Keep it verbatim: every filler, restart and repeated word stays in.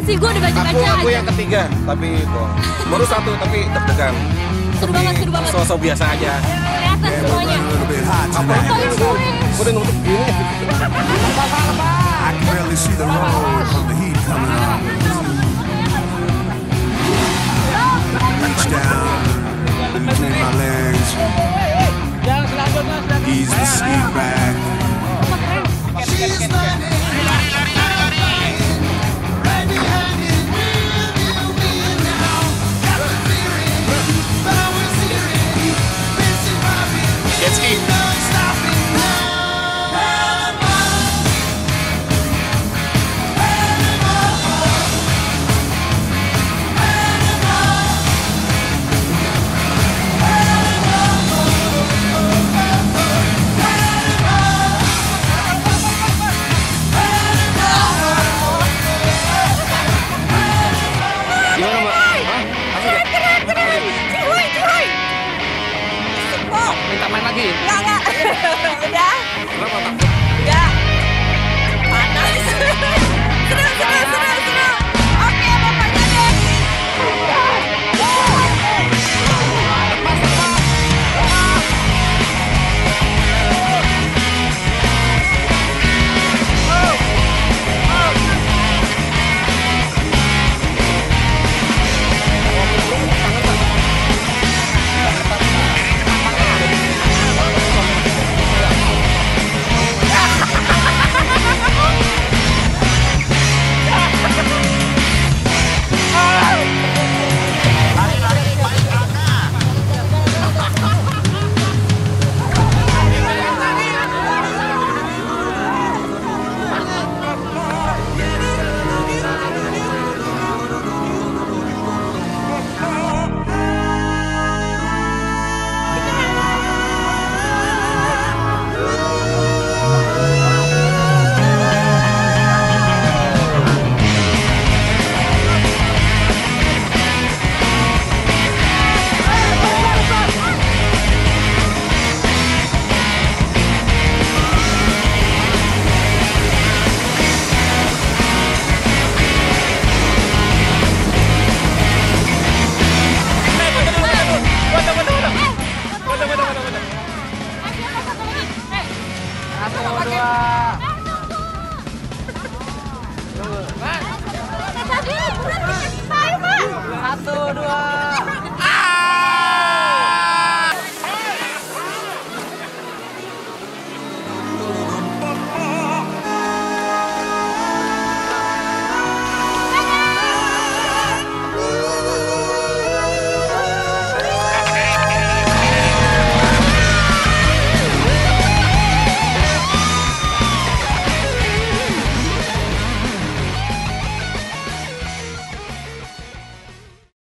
sih, gue udah baca-baca Aku, aku aja. yang ketiga, tapi kok baru satu tapi deg-degan. Seru banget, seru banget. Sosok biasa aja. Kelihatan semuanya. Apa? Fotoin gue. Gue udah nutup gini. I can barely see the road from the heat coming on. Reach down between my legs. Ease the seat back. Jet ski. Gimana, Mbak? Hah? Asik ya? Keren, keren. Cihuy, cihuy. Minta main lagi.